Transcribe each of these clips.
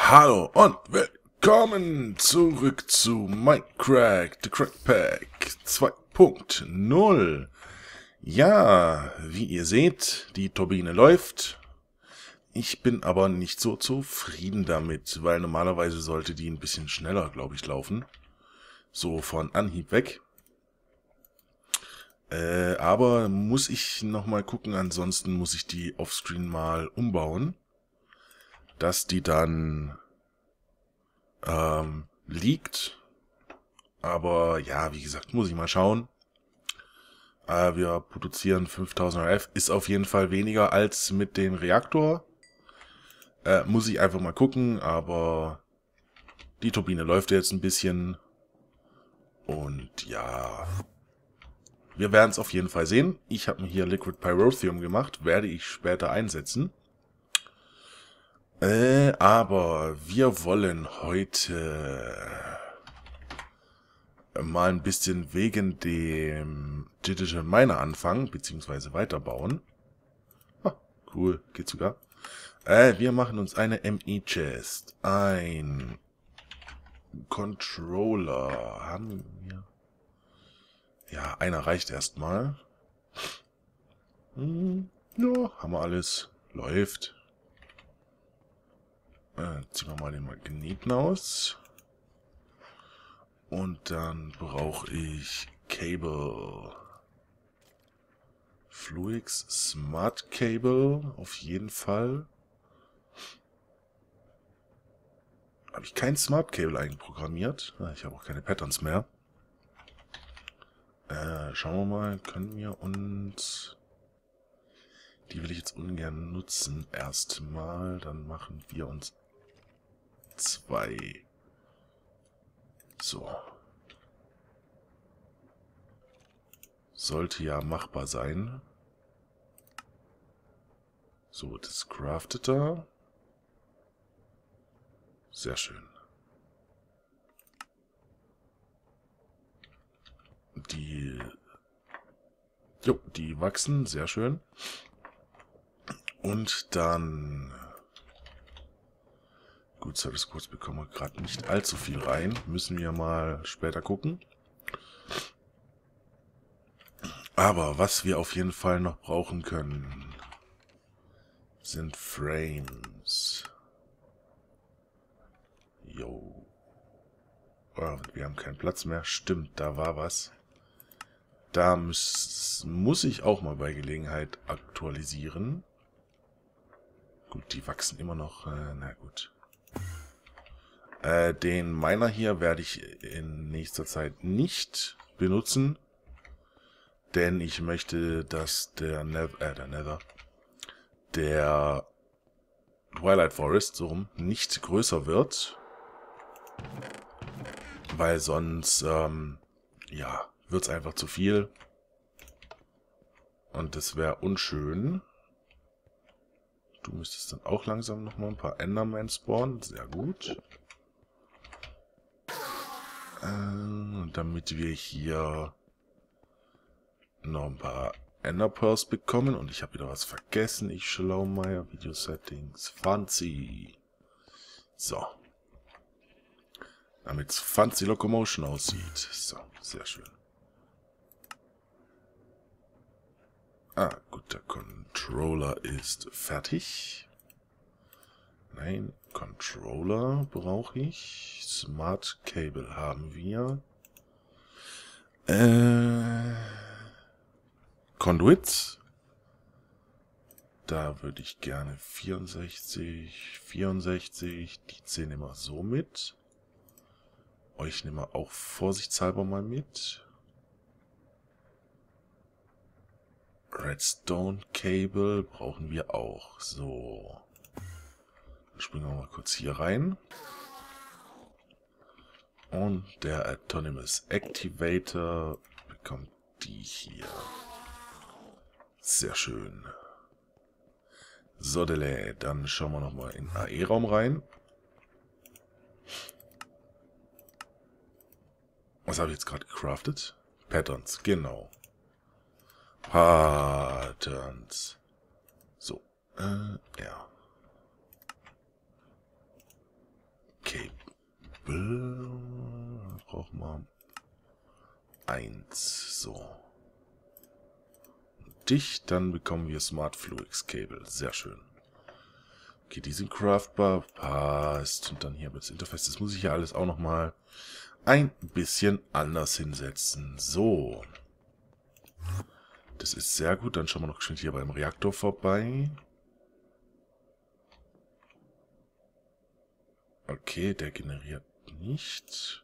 Hallo und willkommen zurück zu Minecraft The Crack Pack 2.0. Ja, wie ihr seht, die Turbine läuft. Ich bin aber nicht so zufrieden damit, weil normalerweise sollte die ein bisschen schneller, glaube ich, laufen. So von Anhieb weg. Aber muss ich nochmal gucken, ansonsten muss ich die offscreen mal umbauen, dass die dann liegt. Aber ja, wie gesagt, muss ich mal schauen. Wir produzieren 5000 RF. Ist auf jeden Fall weniger als mit dem Reaktor. Muss ich einfach mal gucken. Aber die Turbine läuft jetzt ein bisschen. Und ja, wir werden es auf jeden Fall sehen. Ich habe mir hier Liquid Pyrotheum gemacht. Werde ich später einsetzen. Aber wir wollen heute mal ein bisschen wegen dem Digital Miner anfangen, beziehungsweise weiterbauen. Ah, cool, geht sogar. Wir machen uns eine ME-Chest. Ein Controller. Haben wir... Ja, einer reicht erstmal. Ja, haben wir alles. Läuft. Ziehen wir mal den Magneten aus. Und dann brauche ich Cable. Fluix Smart Cable auf jeden Fall. Habe ich kein Smart Cable einprogrammiert. Ich habe auch keine Patterns mehr. Schauen wir mal, können wir uns... Die will ich jetzt ungern nutzen. Erstmal, dann machen wir uns 2. So. Sollte ja machbar sein. So, das craftet er. Sehr schön. Die wachsen, sehr schön. Und dann... Gut, Service Codes bekommen wir gerade nicht allzu viel rein. Müssen wir mal später gucken. Aber was wir auf jeden Fall noch brauchen können, sind Frames. Jo. Oh, wir haben keinen Platz mehr. Stimmt, da war was. Da muss ich auch mal bei Gelegenheit aktualisieren. Gut, die wachsen immer noch. Na gut. Den Miner hier werde ich in nächster Zeit nicht benutzen. Denn ich möchte, dass der Twilight Forest so rum nicht größer wird. Weil sonst, ja, wird es einfach zu viel. Und das wäre unschön. Du müsstest dann auch langsam nochmal ein paar Endermen spawnen. Sehr gut. Damit wir hier noch ein paar Enderpearls bekommen. Und ich habe wieder was vergessen. Ich Schlaumeier. Video Settings. Fancy. So. Damit es Fancy Locomotion aussieht. So, sehr schön. Ah, gut, der Controller ist fertig. Nein, Controller brauche ich. Smart Cable haben wir. Conduits. Da würde ich gerne 64, 64. Die 10 nehmen wir so mit. Euch nehmen wir auch vorsichtshalber mal mit. Redstone Cable brauchen wir auch. So. Dann springen wir mal kurz hier rein. Und der Autonomous Activator bekommt die hier. Sehr schön. So, dann schauen wir nochmal in den AE-Raum rein. Was habe ich jetzt gerade gecraftet? Patterns, genau. Patterns. So, ja. 1. So. Dicht, dann bekommen wir Smart Fluix Cable. Sehr schön. Okay, die sind craftbar. Passt. Und dann hier mit das Interface. Das muss ich ja alles auch nochmal ein bisschen anders hinsetzen. So. Das ist sehr gut. Dann schauen wir noch geschwind hier beim Reaktor vorbei. Okay, der generiert nicht.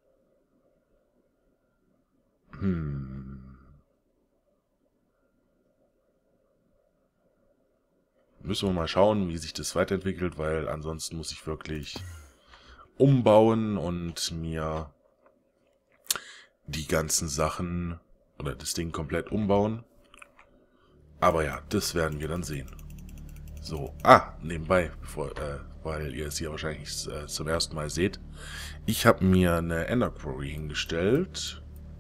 Müssen wir mal schauen, wie sich das weiterentwickelt, weil ansonsten muss ich wirklich umbauen und mir die ganzen Sachen oder das Ding komplett umbauen. Aber ja, das werden wir dann sehen. So, nebenbei, weil ihr es hier wahrscheinlich zum ersten Mal seht. Ich habe mir eine Ender Quarry hingestellt,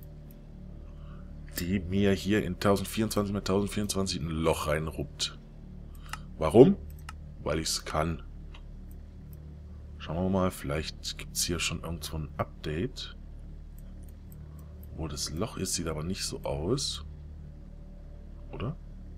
die mir hier in 1024 mit 1024 ein Loch reinruppt. Warum? Weil ich es kann. Schauen wir mal, vielleicht gibt es hier schon irgendwo ein Update. Wo das Loch ist, sieht aber nicht so aus. Oder?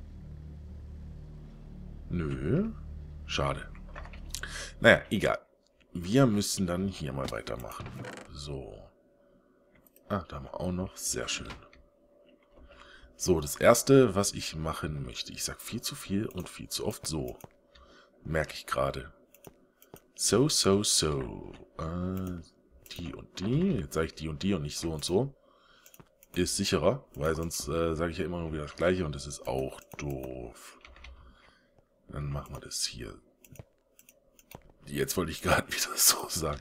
Nö. Schade. Naja, egal. Wir müssen dann hier mal weitermachen. So. Da haben wir auch noch. Sehr schön. So, das erste, was ich machen möchte. Ich sag viel zu viel und viel zu oft so. Merke ich gerade. So. Die und die. Jetzt sage ich die und nicht so und so. Ist sicherer, weil sonst sage ich ja immer nur wieder das Gleiche und das ist auch doof. Dann machen wir das hier. Jetzt wollte ich gerade wieder so sagen.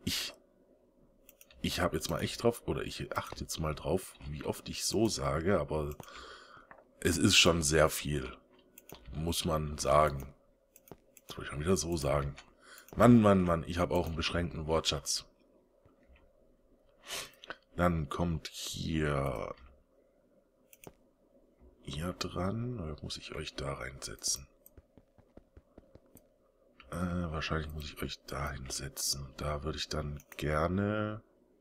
Ich habe jetzt mal echt drauf, oder ich achte jetzt mal drauf, wie oft ich so sage, aber es ist schon sehr viel. Muss man sagen. Das wollte ich schon wieder so sagen. Mann, ich habe auch einen beschränkten Wortschatz. Dann kommt hier dran, oder muss ich euch da reinsetzen? Wahrscheinlich muss ich euch da hinsetzen. Da würde ich dann gerne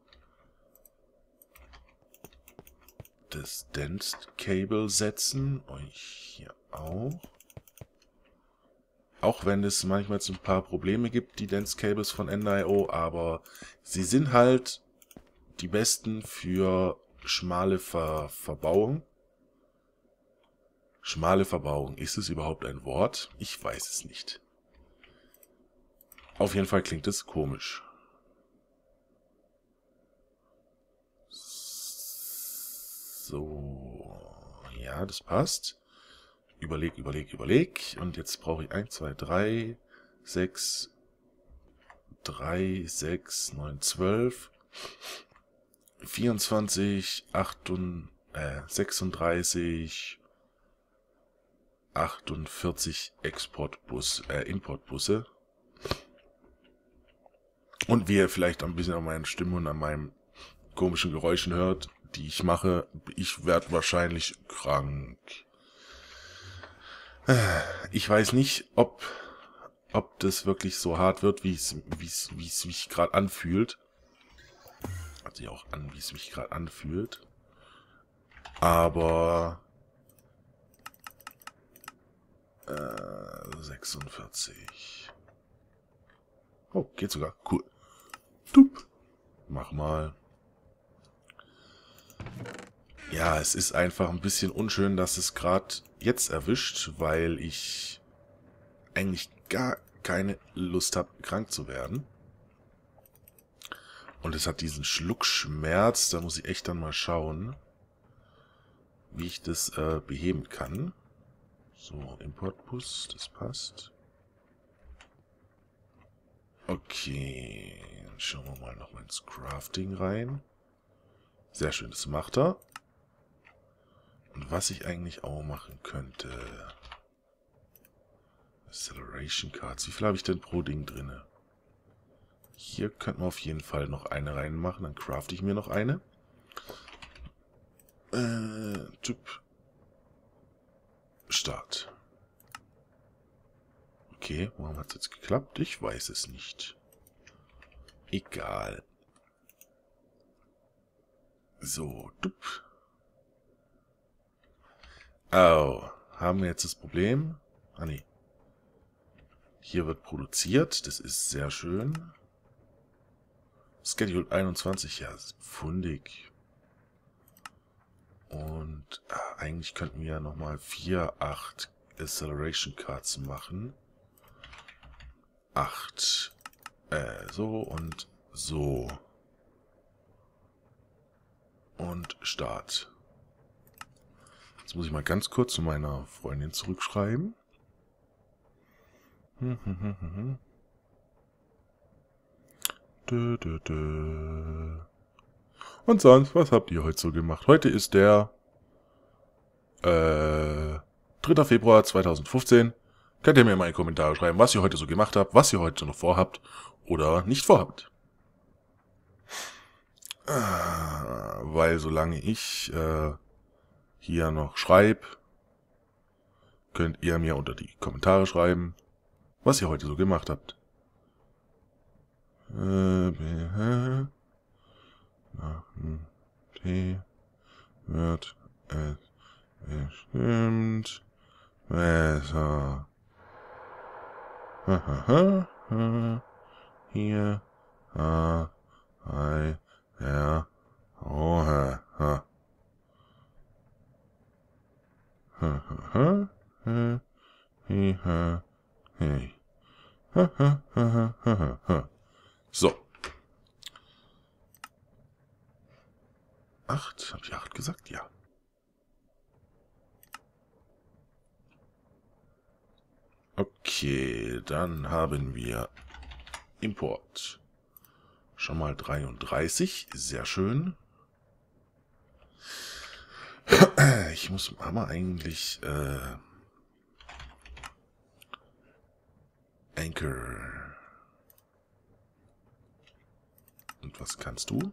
das Dense Cable setzen. Euch hier auch. Auch wenn es manchmal so ein paar Probleme gibt, die Dense Cables von Ender.io, aber sie sind halt die besten für schmale Verbauung. Schmale Verbauung. Ist es überhaupt ein Wort? Ich weiß es nicht. Auf jeden Fall klingt es komisch. So. Ja, das passt. Überleg. Und jetzt brauche ich 1, 2, 3, 6, 3, 6, 9, 12, 24, 36, 48 Importbusse. Und wie ihr vielleicht ein bisschen an meinen Stimmen und an meinen komischen Geräuschen hört, die ich mache, ich werde wahrscheinlich krank. Ich weiß nicht, ob das wirklich so hart wird, wie es mich gerade anfühlt. Hört sich auch an, wie es mich gerade anfühlt. Aber 46. Oh, geht sogar. Cool. Tup. Mach mal. Ja, es ist einfach ein bisschen unschön, dass es gerade jetzt erwischt, weil ich eigentlich gar keine Lust habe, krank zu werden. Und es hat diesen Schluckschmerz, da muss ich echt dann mal schauen, wie ich das beheben kann. So, Importbus, das passt. Okay, dann schauen wir mal noch mal ins Crafting rein. Sehr schön, das macht er. Und was ich eigentlich auch machen könnte... Acceleration Cards. Wie viel habe ich denn pro Ding drin? Hier könnten wir auf jeden Fall noch eine reinmachen. Dann crafte ich mir noch eine. Typ. Start. Okay, warum hat es jetzt geklappt? Ich weiß es nicht. Egal. So, dup. Oh, haben wir jetzt das Problem? Ah, nee. Hier wird produziert, das ist sehr schön. Schedule 21, ja, ist fundig. Und eigentlich könnten wir nochmal 4, 8 Acceleration Cards machen. 8. So und so. Und Start. Jetzt muss ich mal ganz kurz zu meiner Freundin zurückschreiben. Und sonst, was habt ihr heute so gemacht? Heute ist der 3. Februar 2015. Könnt ihr mir mal in die Kommentare schreiben, was ihr heute so gemacht habt, was ihr heute noch vorhabt oder nicht vorhabt. Weil solange ich hier noch schreibe, könnt ihr mir unter die Kommentare schreiben, was ihr heute so gemacht habt. T wird es bestimmt besser. Hier, bei der Ohe. So. 8? Hab ich 8 gesagt? Ja. Okay, dann haben wir Import. Schon mal 33. Sehr schön. Ich muss aber eigentlich Anchor. Und was kannst du?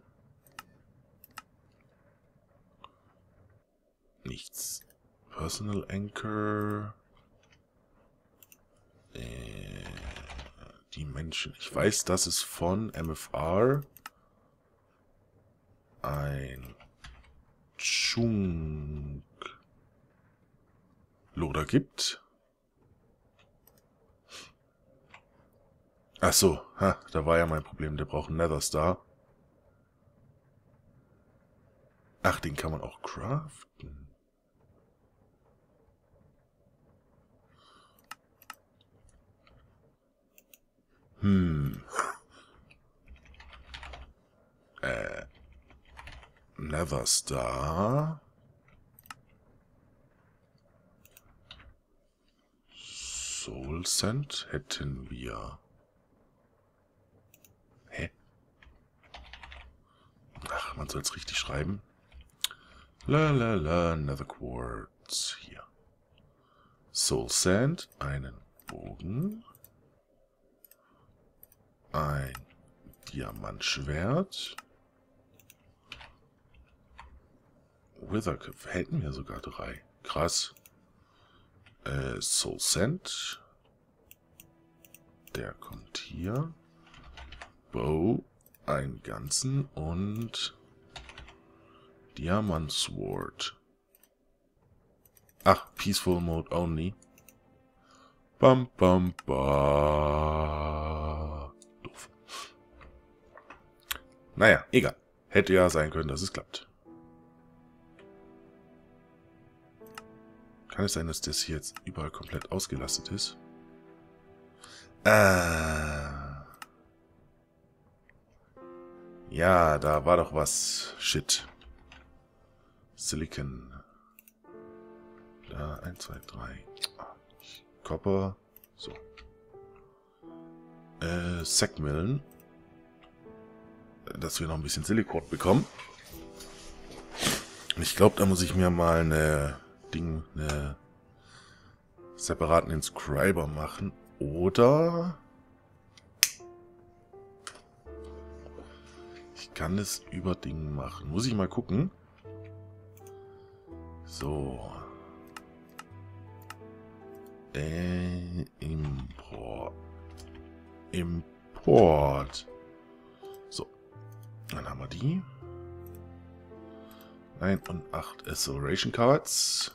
Nichts. Personal Anchor. Die Menschen. Ich weiß, dass es von MFR ein Chunk Loader gibt. Ach so, da war ja mein Problem. Der braucht einen Nether Star. Ach, den kann man auch craften. Nether Star. Soul Sand hätten wir. Hä? Ach, man soll es richtig schreiben. Nether Quartz. Hier. Soul Sand, einen Bogen. Ein Diamantschwert. Witherköpfe hätten wir sogar 3. Krass. Soul Sand. Der kommt hier. Bow. Einen ganzen und Diamant Sword. Ach, Peaceful Mode only. Bam, bam, bam. Doof. Naja, egal. Hätte ja sein können, dass es klappt. Kann es sein, dass das hier jetzt überall komplett ausgelastet ist? Ja, da war doch was. Shit. Silicon. Da, 1, 2, 3. Copper. So. Sackmillen. Dass wir noch ein bisschen Silikon bekommen. Ich glaube, da muss ich mir mal eine separaten Inscriber machen. Oder ich kann es über Ding machen. Muss ich mal gucken. So. Import. So. Dann haben wir die. Nein, und 8 Acceleration Cards.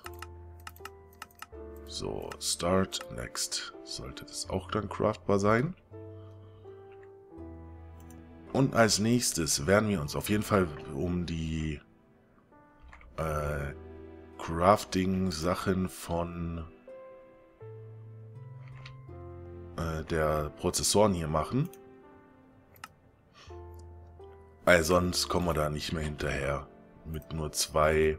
So, Start, Next. Sollte das auch dann craftbar sein. Und als nächstes werden wir uns auf jeden Fall um die Crafting-Sachen von der Prozessoren hier machen. Weil sonst kommen wir da nicht mehr hinterher. Mit nur 2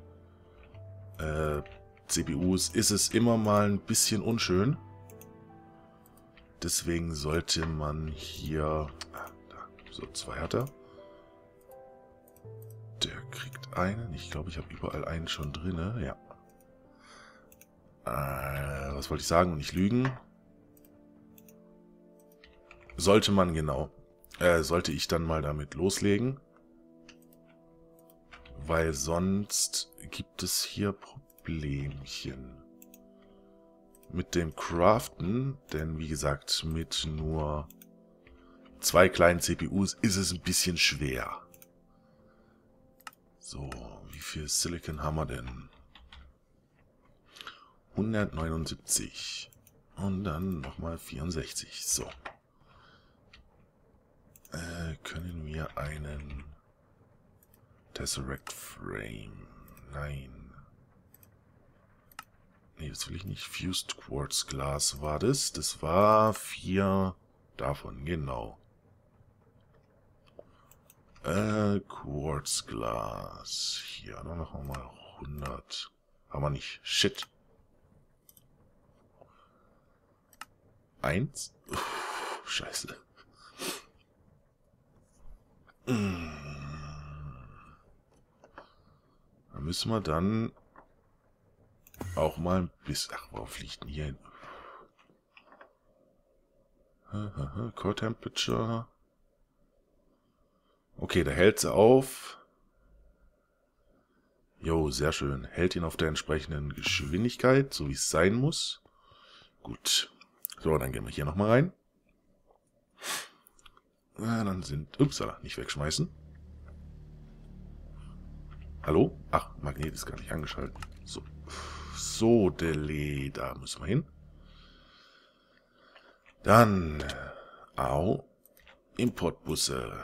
CPUs ist es immer mal ein bisschen unschön. Deswegen sollte man hier... So, 2 hat er. Der kriegt einen. Ich glaube, ich habe überall einen schon drin. Ja. Was wollte ich sagen und nicht lügen? Sollte man, genau. Sollte ich dann mal damit loslegen. Weil sonst gibt es hier Problemchen. Mit dem Craften, denn wie gesagt, mit nur 2 kleinen CPUs ist es ein bisschen schwer. So, wie viel Silicon haben wir denn? 179. Und dann nochmal 64. So. Können wir einen Tesseract Frame? Nein. Nee, das will ich nicht. Fused Quartz Glass war das. Das war 4 davon, genau. Quartz Glas. Hier, dann machen wir mal 100. Haben wir nicht. Shit. 1. Scheiße. Da müssen wir dann auch mal ein bisschen... Ach, warum fliegt denn hier hin? Core Temperature. Okay, da hält sie auf. Jo, sehr schön. Hält ihn auf der entsprechenden Geschwindigkeit, so wie es sein muss. Gut. So, dann gehen wir hier nochmal rein. Dann sind... Upsala, nicht wegschmeißen. Hallo? Ach, Magnet ist gar nicht angeschaltet. So. So, Delay, da müssen wir hin. Dann... Au. Importbusse.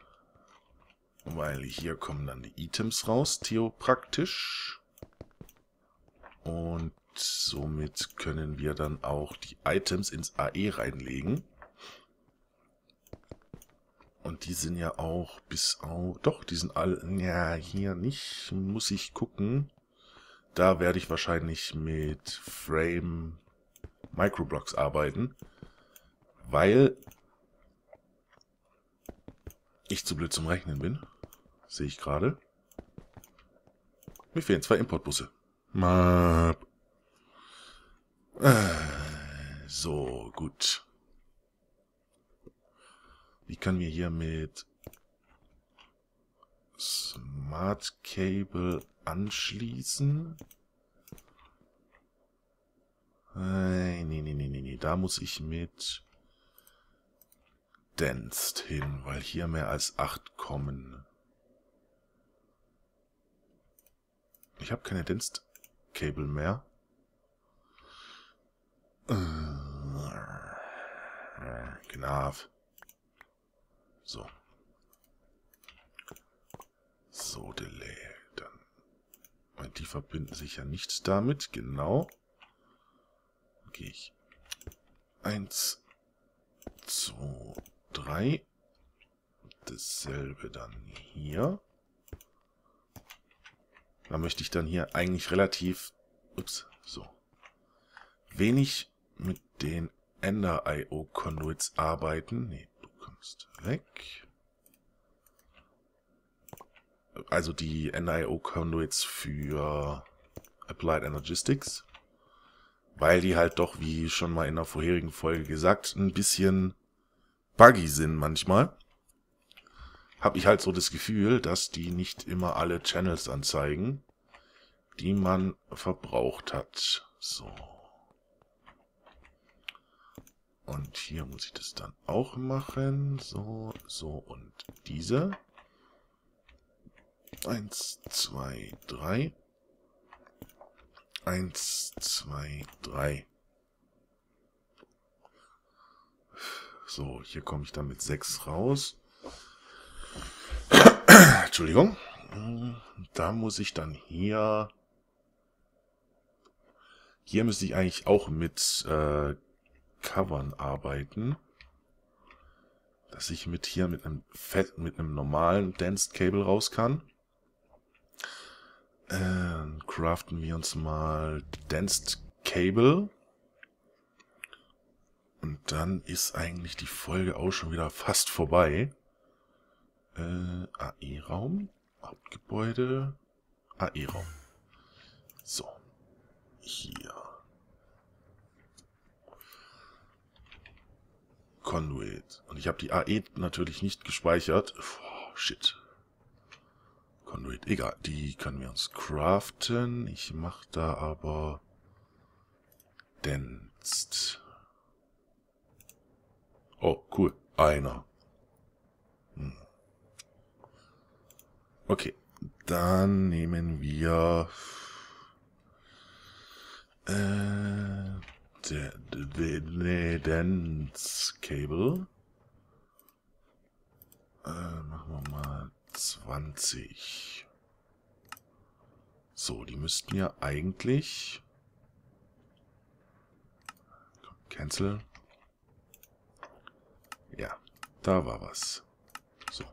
Weil hier kommen dann die Items raus, theopraktisch. Und somit können wir dann auch die Items ins AE reinlegen. Und die sind ja auch bis auf... Doch, die sind alle... Ja, hier nicht. Muss ich gucken. Da werde ich wahrscheinlich mit Frame Microblocks arbeiten. Weil ich zu blöd zum Rechnen bin. Sehe ich gerade. Mir fehlen 2 Importbusse. So, gut. Wie können wir hier mit Smart Cable anschließen? Nee. Da muss ich mit Densed hin, weil hier mehr als 8 kommen. Ich habe keine Densed Cable mehr. Genau. So. So, Delay. Dann. Und die verbinden sich ja nicht damit. Genau. Gehe ich. 1, 2, 3. Dasselbe dann hier. Da möchte ich dann hier eigentlich relativ... Ups, so. Wenig mit den Ender IO Conduits arbeiten. Nee, du kommst weg. Also die Ender IO Conduits für Applied Energistics. Weil die halt doch, wie schon mal in der vorherigen Folge gesagt, ein bisschen buggy sind manchmal. Habe ich halt so das Gefühl, dass die nicht immer alle Channels anzeigen, die man verbraucht hat. So. Und hier muss ich das dann auch machen. So, so und diese. 1, 2, 3. 1, 2, 3. So, hier komme ich dann mit 6 raus. Entschuldigung. Da muss ich dann hier... Hier müsste ich eigentlich auch mit Covern arbeiten. Dass ich mit einem normalen Danced Cable raus kann. Craften wir uns mal Danced Cable. Und dann ist eigentlich die Folge auch schon wieder fast vorbei. AE-Raum, Hauptgebäude, AE-Raum. So, hier. Conduit. Und ich habe die AE natürlich nicht gespeichert. Oh, shit. Conduit, egal. Die können wir uns craften. Ich mache da aber Danced. Oh, cool. Einer. Okay. Dann nehmen wir Dance Cable. Machen wir mal 20. So, die müssten ja eigentlich... Cancel. Ja, da war was. So.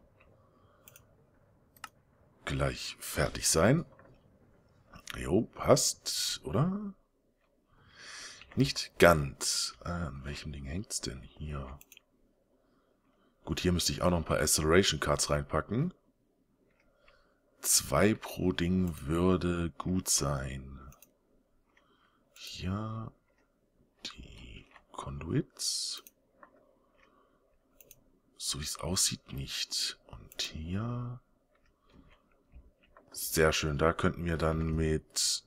Gleich fertig sein. Jo, passt, oder? Nicht ganz. An welchem Ding hängt's denn hier? Gut, hier müsste ich auch noch ein paar Acceleration Cards reinpacken. 2 pro Ding würde gut sein. Hier die Conduits. So wie es aussieht, nicht. Und hier... Sehr schön, da könnten wir dann mit...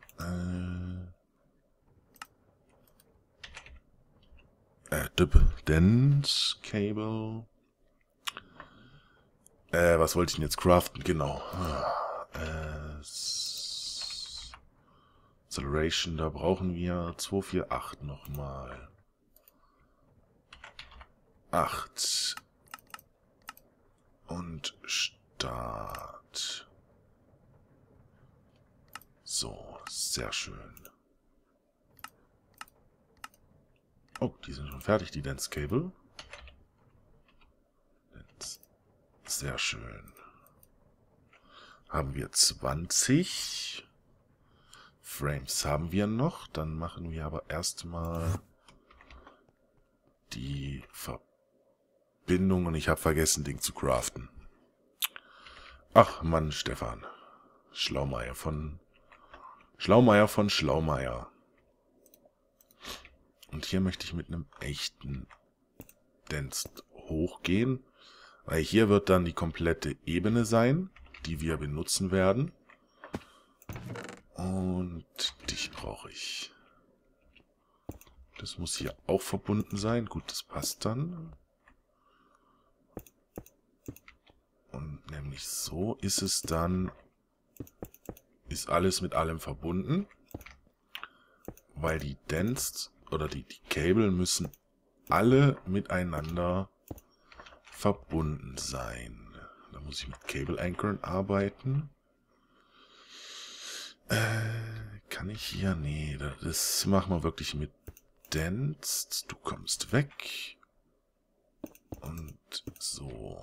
Dance Cable. Was wollte ich denn jetzt craften? Genau. Acceleration, da brauchen wir 248 nochmal. 8. Und Start. So, sehr schön. Oh, die sind schon fertig, die Dance Cable. Sehr schön. Haben wir 20 Frames haben wir noch. Dann machen wir aber erstmal die Verbindung. Und ich habe vergessen, Ding zu craften. Ach Mann, Stefan. Schlaumeier von Schlaumeier. Und hier möchte ich mit einem echten Danced hochgehen. Weil hier wird dann die komplette Ebene sein, die wir benutzen werden. Und dich brauche ich. Das muss hier auch verbunden sein. Gut, das passt dann. Und nämlich so ist es dann, ist alles mit allem verbunden. Weil die Danced oder die Cable müssen alle miteinander verbunden sein. Da muss ich mit Cable Anchoren arbeiten. Kann ich hier? Nee, das machen wir wirklich mit Danced. Du kommst weg. Und so.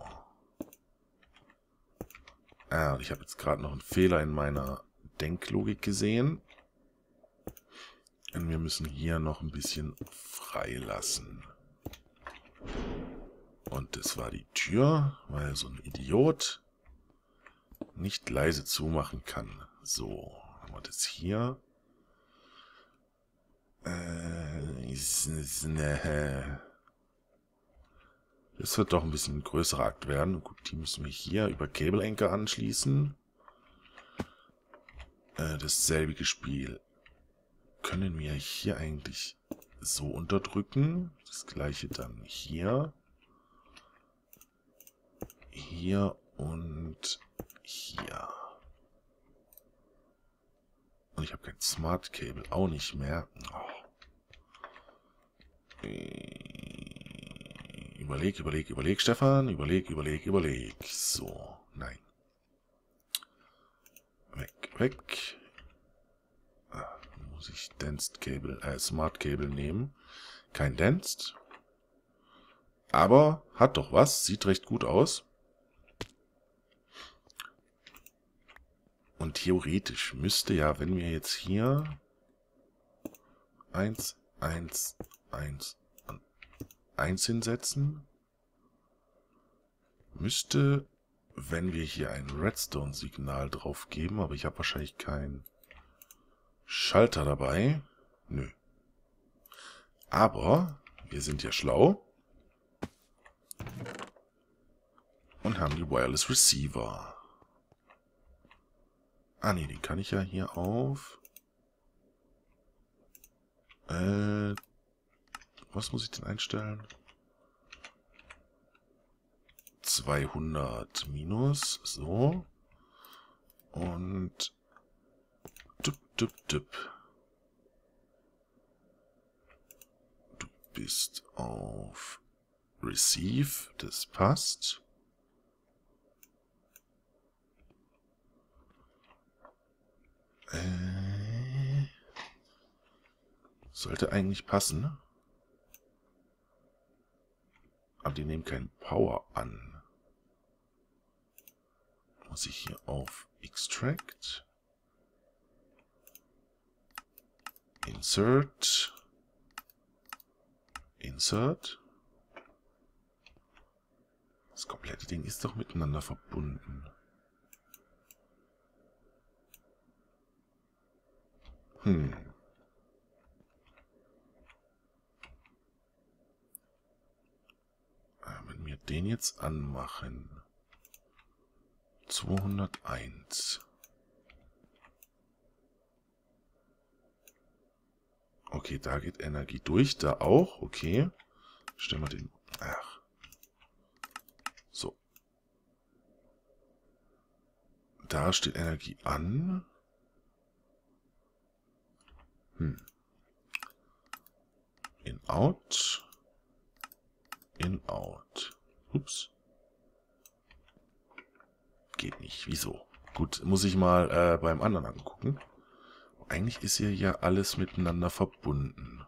Ich habe jetzt gerade noch einen Fehler in meiner Denklogik gesehen. Und wir müssen hier noch ein bisschen freilassen. Und das war die Tür, weil so ein Idiot nicht leise zumachen kann. So, haben wir das hier. Das wird doch ein bisschen ein größerer Akt werden. Gut, die müssen wir hier über Cable Anchor anschließen. Dasselbe Spiel können wir hier eigentlich so unterdrücken. Das gleiche dann hier. Hier und hier. Und ich habe kein Smart Cable, auch nicht mehr. Oh. Überleg, Stefan. Überleg. So, nein. Weg. Ah, muss ich Smart Cable nehmen. Kein Danced. Aber hat doch was. Sieht recht gut aus. Und theoretisch müsste ja, wenn wir jetzt hier 1 hinsetzen, müsste, wenn wir hier ein Redstone-Signal drauf geben, aber ich habe wahrscheinlich keinen Schalter dabei. Nö. Aber wir sind ja schlau und haben die Wireless Receiver. Ah ne, den kann ich ja hier auf... was muss ich denn einstellen? 200 minus, so. Und... Du bist auf Receive, das passt. Sollte eigentlich passen. Aber die nehmen keinen Power an. Muss ich hier auf Extract. Insert. Das komplette Ding ist doch miteinander verbunden. Wenn wir den jetzt anmachen. 201. Okay, da geht Energie durch, da auch, okay. Stellen wir den... Ach. So. Da steht Energie an. In-out. Ups. Geht nicht. Wieso? Gut, muss ich mal beim anderen angucken. Eigentlich ist hier ja alles miteinander verbunden.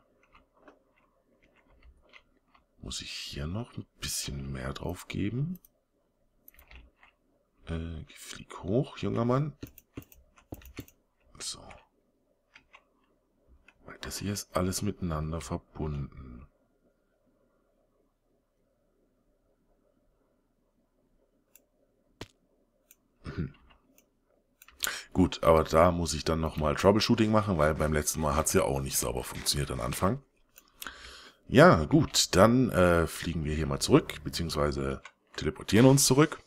Muss ich hier noch ein bisschen mehr drauf geben? Flieg hoch, junger Mann. So. Weil das hier ist alles miteinander verbunden. Gut, aber da muss ich dann nochmal Troubleshooting machen, weil beim letzten Mal hat es ja auch nicht sauber funktioniert am Anfang. Ja, gut, dann fliegen wir hier mal zurück, beziehungsweise teleportieren uns zurück.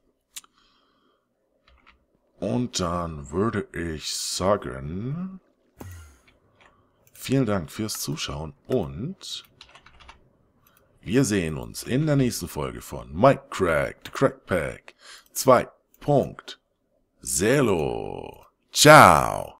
Und dann würde ich sagen, vielen Dank fürs Zuschauen und wir sehen uns in der nächsten Folge von Minecraft Crack Pack 2.0. Ciao!